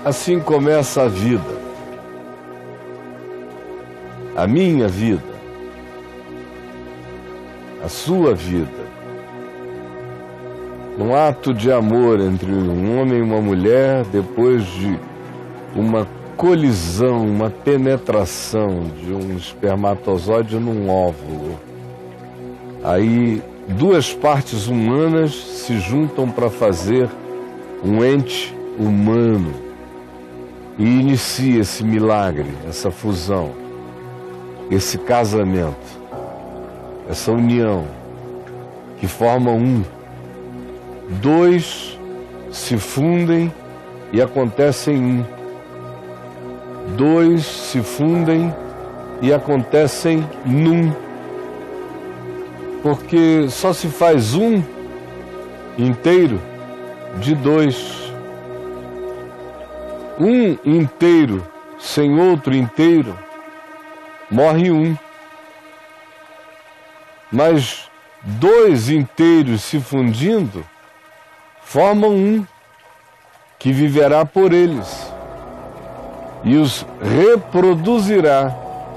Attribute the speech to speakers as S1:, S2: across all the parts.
S1: Assim começa a vida, a minha vida, a sua vida. Um ato de amor entre um homem e uma mulher depois de uma colisão, uma penetração de um espermatozoide num óvulo. Aí duas partes humanas se juntam para fazer um ente humano e inicia esse milagre, essa fusão, esse casamento, essa união que forma um. Dois se fundem e acontecem um. Dois se fundem e acontecem num. Porque só se faz um inteiro de dois. Um inteiro sem outro inteiro morre um. Mas dois inteiros se fundindo formam um que viverá por eles e os reproduzirá.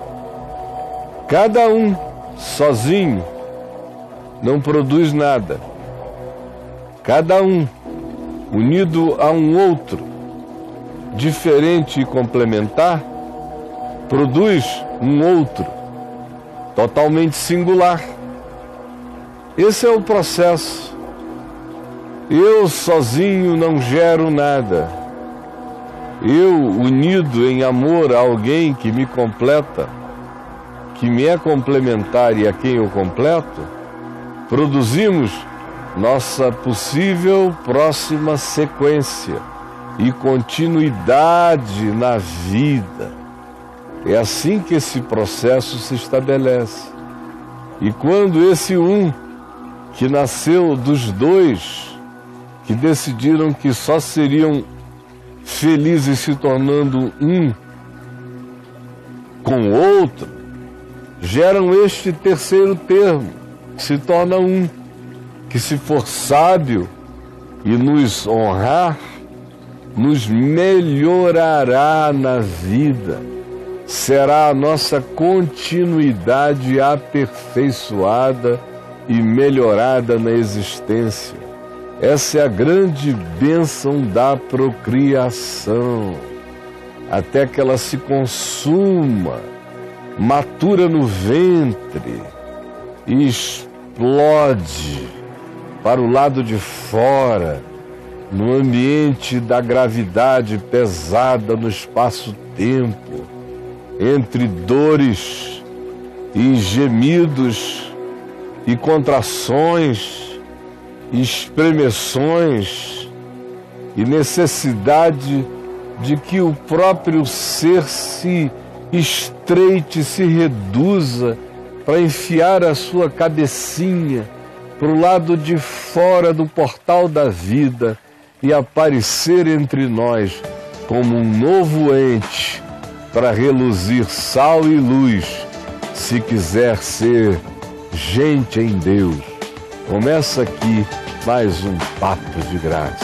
S1: Cada um sozinho não produz nada. Cada um unido a um outro, diferente e complementar, produz um outro totalmente singular. Esse é o processo. Eu sozinho não gero nada. Eu, unido em amor a alguém que me completa, que me é complementar e a quem eu completo, produzimos nossa possível próxima sequência e continuidade na vida. É assim que esse processo se estabelece. E quando esse um, que nasceu dos dois, que decidiram que só seriam felizes se tornando um com o outro, geram este terceiro termo, que se torna um, que se for sábio e nos honrar, nos melhorará na vida, será a nossa continuidade aperfeiçoada e melhorada na existência. Essa é a grande bênção da procriação, até que ela se consuma, matura no ventre e explode para o lado de fora, no ambiente da gravidade pesada no espaço-tempo, entre dores e gemidos e contrações, espremeções e necessidade de que o próprio ser se estreite, se reduza para enfiar a sua cabecinha para o lado de fora do portal da vida e aparecer entre nós como um novo ente para reluzir sal e luz, se quiser ser gente em Deus. Começa aqui mais um Papo de Graça.